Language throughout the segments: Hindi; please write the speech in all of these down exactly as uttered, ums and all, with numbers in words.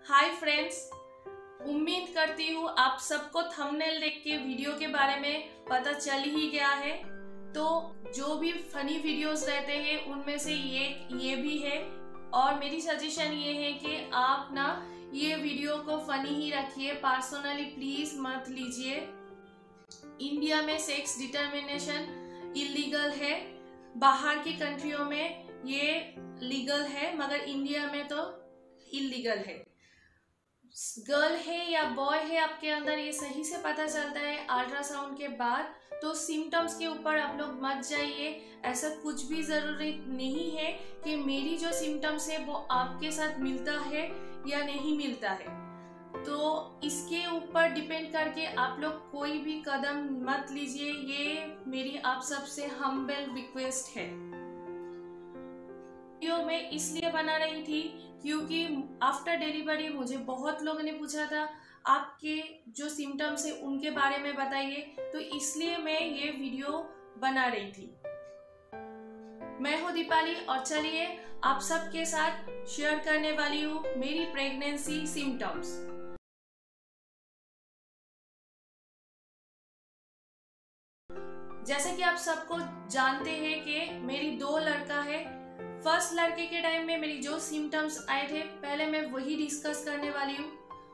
हाय फ्रेंड्स, उम्मीद करती हूँ आप सबको थंबनेल देख के वीडियो के बारे में पता चल ही गया है। तो जो भी फनी वीडियोस रहते हैं उनमें से ये ये भी है और मेरी सजेशन ये है कि आप ना ये वीडियो को फनी ही रखिए, पर्सनली प्लीज मत लीजिए। इंडिया में सेक्स डिटर्मिनेशन इलीगल है, बाहर की कंट्रियों में ये लीगल है मगर इंडिया में तो इलीगल है। गर्ल है या बॉय है आपके अंदर ये सही से पता चलता है अल्ट्रासाउंड के बाद। तो सिम्टम्स के ऊपर आप लोग मत जाइए, ऐसा कुछ भी जरूरी नहीं है कि मेरी जो सिम्टम्स है वो आपके साथ मिलता है या नहीं मिलता है। तो इसके ऊपर डिपेंड करके आप लोग कोई भी कदम मत लीजिए, ये मेरी आप सबसे हम्बल रिक्वेस्ट है। वीडियो मैं इसलिए बना रही थी क्योंकि आफ्टर डिलीवरी मुझे बहुत लोगों ने पूछा था आपके जो सिम्टम्स है उनके बारे में बताइए, तो इसलिए मैं ये वीडियो बना रही थी। मैं हूँ दीपाली और चलिए आप सबके साथ शेयर करने वाली हूँ मेरी प्रेगनेंसी सिम्टम्स। जैसे कि आप सबको जानते हैं कि मेरी दो लड़का है। फर्स्ट लड़के के टाइम में मेरी जो सिम्टम्स आए थे पहले मैं वही डिस्कस करने वाली हूँ।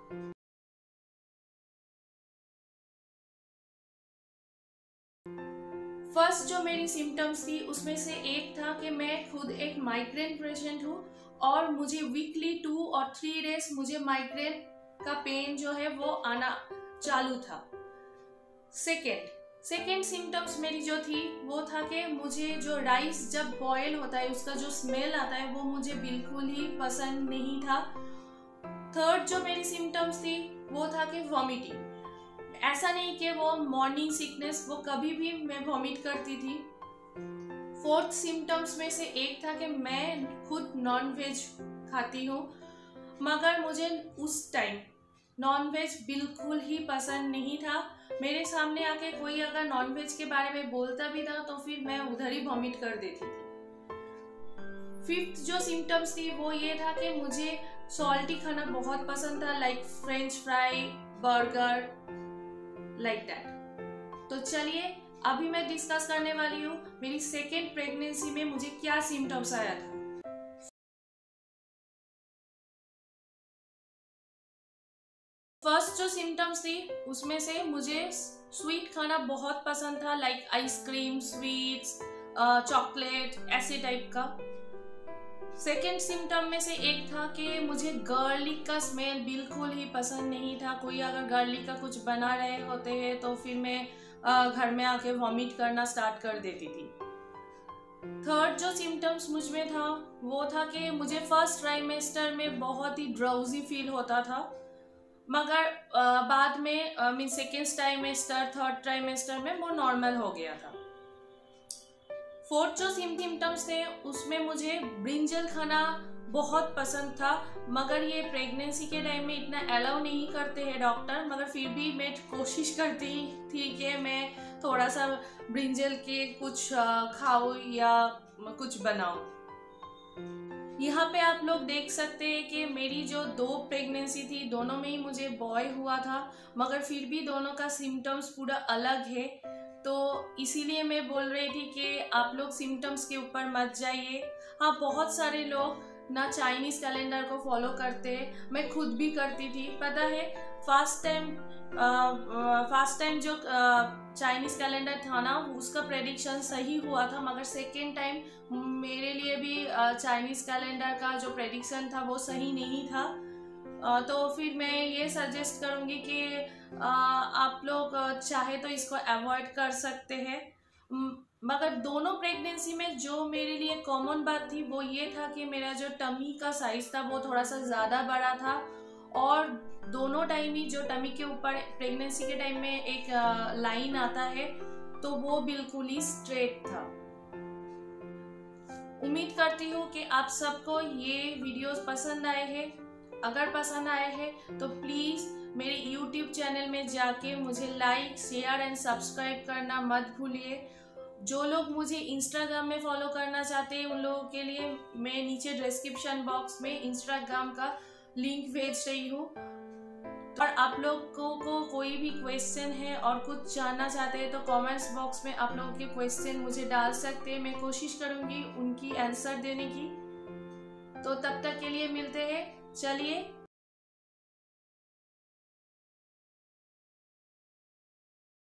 फर्स्ट जो मेरी सिम्टम्स थी उसमें से एक था कि मैं खुद एक माइग्रेन पेशेंट हूँ और मुझे वीकली टू और थ्री डेज मुझे माइग्रेन का पेन जो है वो आना चालू था। सेकेंड सेकेंड सिम्टम्स मेरी जो थी वो था कि मुझे जो राइस जब बॉयल होता है उसका जो स्मेल आता है वो मुझे बिल्कुल ही पसंद नहीं था। थर्ड जो मेरी सिम्टम्स थी वो था कि वॉमिटिंग। ऐसा नहीं कि वो मॉर्निंग सिकनेस, वो कभी भी मैं वॉमिट करती थी। फोर्थ सिम्टम्स में से एक था कि मैं खुद नॉन वेज खाती हूँ मगर मुझे उस टाइम नॉन वेज बिल्कुल ही पसंद नहीं था। मेरे सामने आके कोई अगर नॉन वेज के बारे में बोलता भी था तो फिर मैं उधर ही वॉमिट कर देती थी। फिफ्थ जो सिम्टम्स थी वो ये था कि मुझे सॉल्टी खाना बहुत पसंद था, like french fry, burger, like that. तो चलिए अभी मैं डिस्कस करने वाली हूँ मेरी सेकेंड प्रेगनेंसी में मुझे क्या सिम्टम्स आया था। फर्स्ट जो सिम्टम्स थी उसमें से मुझे स्वीट खाना बहुत पसंद था, लाइक आइसक्रीम, स्वीट्स, चॉकलेट, ऐसे टाइप का। सेकेंड सिम्टम में से एक था कि मुझे गार्लिक का स्मेल बिल्कुल ही पसंद नहीं था। कोई अगर गार्लिक का कुछ बना रहे होते हैं तो फिर मैं uh, घर में आके वॉमिट करना स्टार्ट कर देती थी। थर्ड जो सिम्टम्स मुझ में था वो था कि मुझे फर्स्ट ट्राइमेस्टर में बहुत ही ड्राउजी फील होता था मगर आ, बाद में mean second trimester, third trimester में वो नॉर्मल हो गया था। फोर्थ जो सिम्टम्स थे उसमें मुझे ब्रिंजल खाना बहुत पसंद था मगर ये प्रेगनेंसी के टाइम में इतना अलाउ नहीं करते हैं डॉक्टर, मगर फिर भी मैं कोशिश करती थी कि मैं थोड़ा सा ब्रिंजल के कुछ खाऊं या कुछ बनाऊं। यहाँ पे आप लोग देख सकते हैं कि मेरी जो दो प्रेगनेंसी थी दोनों में ही मुझे बॉय हुआ था मगर फिर भी दोनों का सिम्टम्स पूरा अलग है। तो इसीलिए मैं बोल रही थी कि आप लोग सिम्टम्स के ऊपर मत जाइए। हाँ, बहुत सारे लोग ना चाइनीज कैलेंडर को फॉलो करते, मैं खुद भी करती थी। पता है फास्ट टाइम फास्ट टाइम जो चाइनीज कैलेंडर था ना उसका प्रेडिक्शन सही हुआ था मगर सेकेंड टाइम मेरे लिए भी चाइनीज कैलेंडर का जो प्रेडिक्शन था वो सही नहीं था। uh, तो फिर मैं ये सजेस्ट करूँगी कि uh, आप लोग चाहे तो इसको अवॉइड कर सकते हैं। मगर दोनों प्रेगनेंसी में जो मेरे लिए कॉमन बात थी वो ये था कि मेरा जो टमी का साइज था वो थोड़ा सा ज़्यादा बड़ा था और दोनों टाइम ही जो टमी के ऊपर प्रेगनेंसी के टाइम में एक लाइन आता है तो वो बिल्कुल ही स्ट्रेट था। उम्मीद करती हूँ कि आप सबको ये वीडियोस पसंद आए हैं। अगर पसंद आए हैं तो प्लीज़ मेरे यूट्यूब चैनल में जाके मुझे लाइक, शेयर एंड सब्सक्राइब करना मत भूलिए। जो लोग मुझे इंस्टाग्राम में फॉलो करना चाहते हैं उन लोगों के लिए मैं नीचे डिस्क्रिप्शन बॉक्स में इंस्टाग्राम का लिंक भेज रही हूँ। और आप लोगों को कोई भी क्वेश्चन है और कुछ जानना चाहते हैं तो कमेंट्स बॉक्स में आप लोगों के क्वेश्चन मुझे डाल सकते हैं, मैं कोशिश करूंगी उनकी आंसर देने की। तो तब तक के लिए मिलते हैं, चलिए